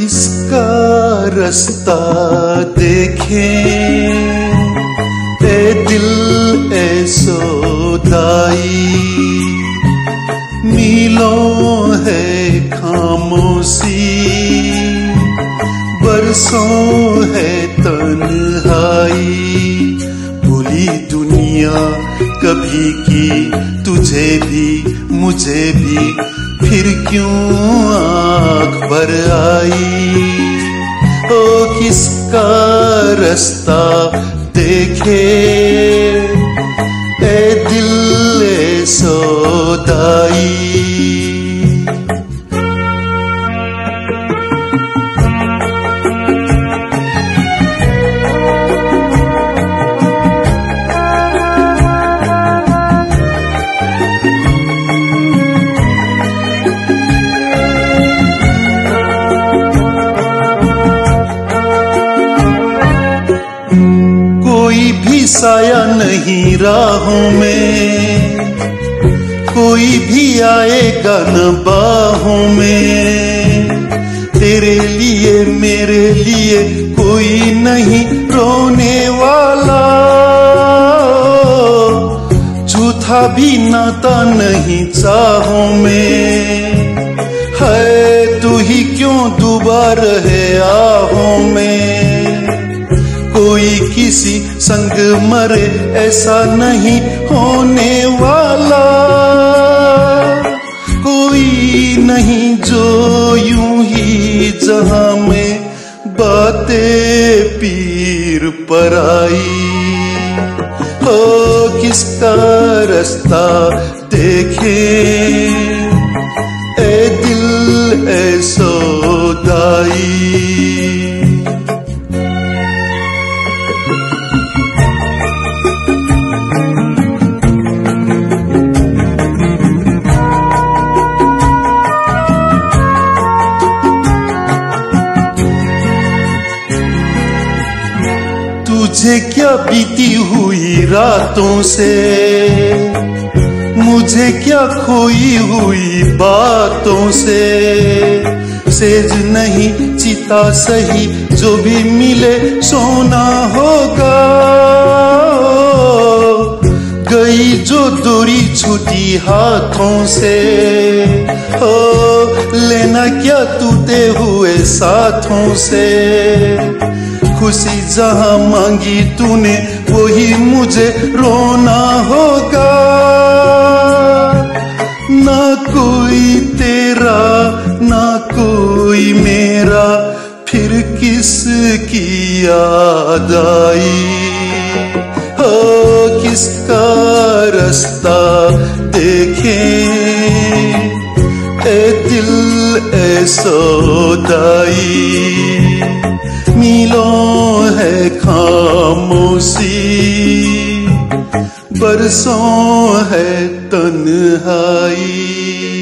किसका रास्ता देखें, ए दिल ए सौदाई। मीलों है खामोशी, बरसों है तन्हाई। भूली दुनिया कभी की तुझे भी मुझे भी, फिर क्यों आँख भर आई। ओ किसका रास्ता देखे, ए दिल ए सौदाई। कोई भी साया नहीं राहों में, कोई भी आएगा न बाहों में। तेरे लिए मेरे लिए कोई नहीं रोने वाला, झूठा भी नाता नहीं चाहों में। है तू ही क्यों डूबा रहे आहों में। कोई किसी संग मरे ऐसा नहीं होने वाला, कोई नहीं जो यूं ही जहां में बातें पीर पराई। हो किसका रास्ता देखे, ए दिल ए सौदाई। तुझे क्या बीती हुई रातों से, मुझे क्या खोई हुई बातों से। सेज नहीं चिता सही, जो भी मिले सोना होगा। गई जो दूरी छूटी हाथों से, हो लेना क्या टूटे हुए साथों से। खुशी जहां मांगी तूने वही मुझे रोना होगा। ना कोई तेरा ना कोई मेरा, फिर किसकी याद आई। हो किसका रास्ता देखें, ए दिल ए सौदाई। मीलों है खामोशी, बरसों है तन्हाई।